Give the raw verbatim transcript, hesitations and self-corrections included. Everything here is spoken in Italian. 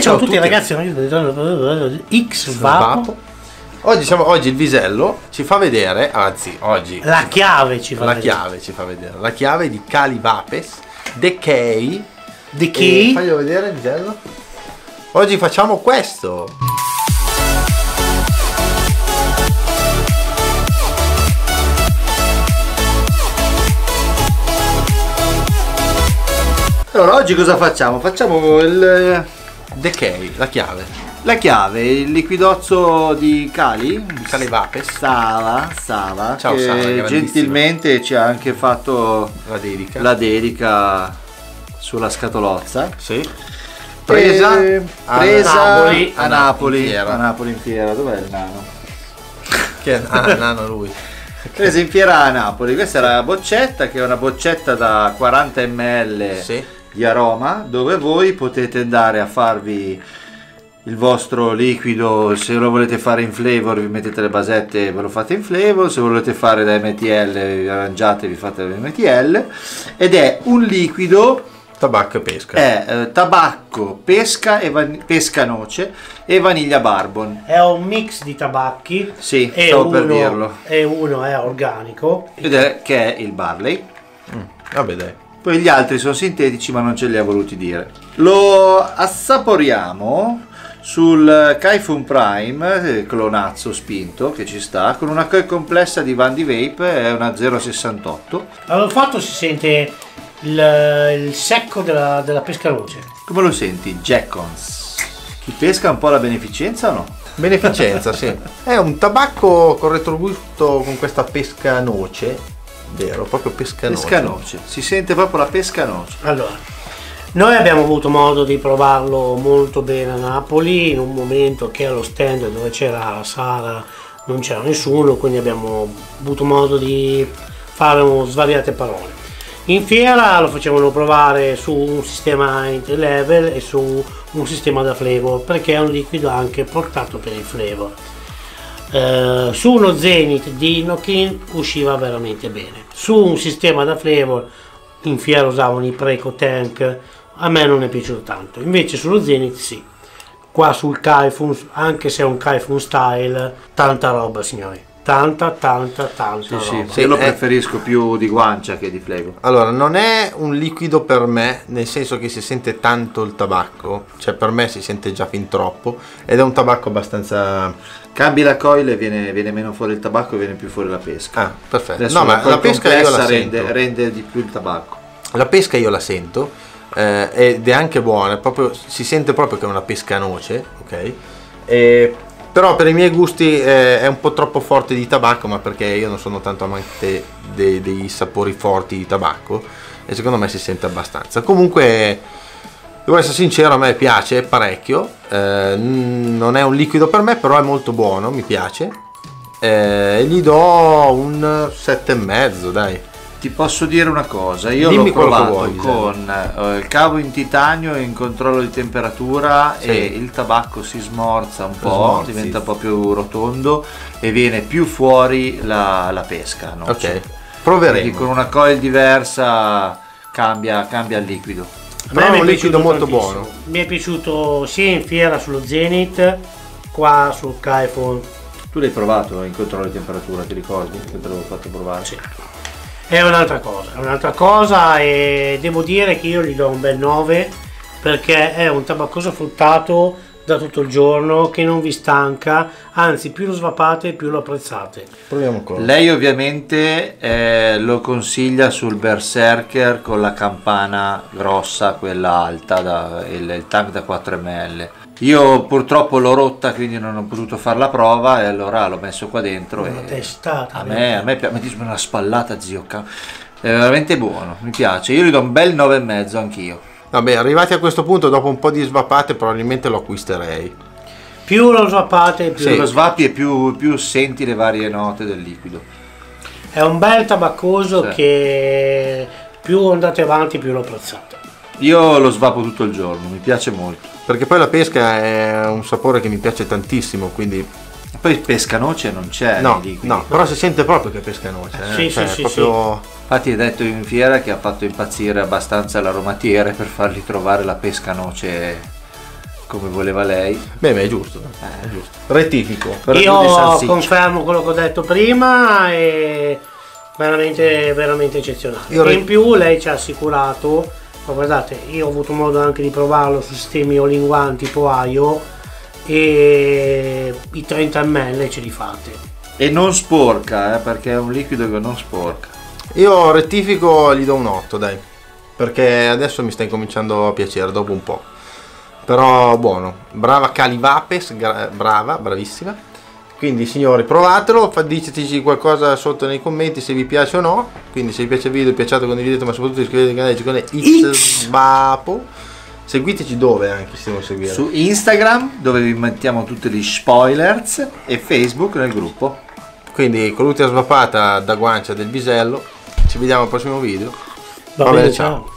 ciao a tutti ragazzi, X Vapo. Oggi, siamo, oggi il Visello ci fa vedere, anzi oggi la chiave ci fa la vedere. chiave ci fa vedere la chiave di Kali Vapes Decay. Decay? Faglielo vedere Visello. Oggi facciamo questo. Allora oggi cosa facciamo? Facciamo il Decay, la chiave. La chiave, il liquidozzo di Kali, Kali Vapes. Sava, Sava, Ciao che Sava, gentilmente ci ha anche fatto la dedica, la dedica sulla scatolozza. Sì. Presa, e a presa Napoli, a Napoli, in fiera. a Napoli in fiera. Dov'è il nano? Che ah, nano lui. Presa in fiera a Napoli. Questa è la boccetta, che è una boccetta da quaranta millilitri sì. di aroma, dove voi potete andare a farvi il vostro liquido. Se lo volete fare in flavor vi mettete le basette e ve lo fate in flavor, se volete fare da M T L vi arrangiate, vi fate da M T L, ed è un liquido tabacco e pesca, è eh, tabacco, pesca e pesca noce e vaniglia bourbon. È un mix di tabacchi, sì, e stavo uno, per dirlo, e uno è organico ed è che è il barley. mm, vabbè dai. Poi gli altri sono sintetici ma non ce li ha voluti dire. Lo assaporiamo sul Kaifun Prime, clonazzo spinto che ci sta, con una coil complessa di Vandi Vape, è una zero sessantotto. Allora fatto si sente il, il secco della, della pesca noce. Come lo senti? Jackons. Chi pesca un po' la beneficenza o no? Beneficenza, sì. È un tabacco con retrogusto con questa pesca noce, vero? Proprio pesca noce. Pesca noce, si sente proprio la pesca noce. Allora, noi abbiamo avuto modo di provarlo molto bene a Napoli, in un momento che allo stand dove c'era Sara non c'era nessuno, quindi abbiamo avuto modo di fare svariate parole. In fiera lo facevano provare su un sistema entry level e su un sistema da flavor, perché è un liquido anche portato per il flavor. Uh, su uno Zenith di Inokin usciva veramente bene. Su un sistema da flavor in fiera usavano i Preco Tank, a me non è piaciuto tanto, invece sullo Zenith sì. Qua sul Kaifun, anche se è un Kaifun style, tanta roba signori, tanta tanta tanta sì, roba. sì, io lo preferisco più di guancia che di flavor. Allora, non è un liquido per me, nel senso che si sente tanto il tabacco, cioè per me si sente già fin troppo, ed è un tabacco abbastanza... Cambi la coil e viene, viene meno fuori il tabacco e viene più fuori la pesca. Ah, perfetto. Adesso no, ma la pesca io la rende, sento. rende di più il tabacco. La pesca io la sento, eh, ed è anche buona, proprio, si sente proprio che è una pesca noce, ok? E, però per i miei gusti eh, è un po' troppo forte di tabacco, ma perché io non sono tanto amante dei, dei sapori forti di tabacco, e secondo me si sente abbastanza. Comunque, devo essere sincero, a me piace parecchio, eh, non è un liquido per me, però è molto buono, mi piace, e gli do un sette e mezzo, dai. Ti posso dire una cosa, io Dimmi l'ho provato vuoi, con eh, il cavo in titanio in controllo di temperatura, sì. E il tabacco si smorza un po', Smorzi. diventa un po' più rotondo e viene più fuori la, la pesca noce. Ok, proveremo. Quindi con una coil diversa cambia, cambia il liquido. Però è un liquido molto buono. Mi è piaciuto sia in fiera sullo Zenith, qua sul Kaifun. Tu l'hai provato in controllo di temperatura, ti ricordi? Che te l'avevo fatto provare? Sì. È un'altra cosa, è un'altra cosa, e devo dire che io gli do un bel nove, perché è un tabaccoso fruttato da tutto il giorno che non vi stanca, anzi più lo svapate più lo apprezzate. Proviamo ancora. Lei ovviamente eh, lo consiglia sul Berserker con la campana grossa, quella alta, da, il, il tank da quattro millilitri. Io purtroppo l'ho rotta, quindi non ho potuto fare la prova, e allora l'ho messo qua dentro. Una E testata. a me, a me piace, mi una spallata, zio, è veramente buono, mi piace. Io gli do un bel nove e mezzo anch'io. Vabbè, arrivati a questo punto, dopo un po' di svapate, probabilmente lo acquisterei. Più lo svapate più Se lo lo svapi e più, più senti le varie note del liquido. È un bel tabaccoso, sì. Che più andate avanti più lo apprezzate. Io lo svapo tutto il giorno, mi piace molto. Perché poi la pesca è un sapore che mi piace tantissimo, quindi... Poi pesca noce non c'è. No, nei liquidi. no, però si sente proprio che pesca noce. Eh? Sì, cioè, sì, sì, proprio... Infatti hai detto in fiera che ha fatto impazzire abbastanza l'aromatiere per fargli trovare la pesca noce come voleva lei. Beh, ma è giusto, eh, è giusto. Rettifico. Però più di Io salsiccia. confermo quello che ho detto prima, è veramente, veramente eccezionale. Io E re- in più lei ci ha assicurato, ma guardate, io ho avuto modo anche di provarlo su sistemi all in one tipo Aio, e i trenta millilitri ce li fate. E non sporca, eh, perché è un liquido che non sporca. Io rettifico, gli do un otto, dai. Perché adesso mi sta incominciando a piacere dopo un po'. Però buono. Brava Calivapes, gra- brava, bravissima. Quindi signori, provatelo, fa- diteci qualcosa sotto nei commenti se vi piace o no. Quindi se vi piace il video, piacciate, condividete, ma soprattutto iscrivetevi al canale con Xbapo. Seguiteci dove anche se non seguire. Su Instagram, dove vi mettiamo tutti gli spoilers, e Facebook nel gruppo. Quindi con l'ultima svappata da guancia del bisello. Ci vediamo al prossimo video. Va Va bene, bene, ciao. ciao.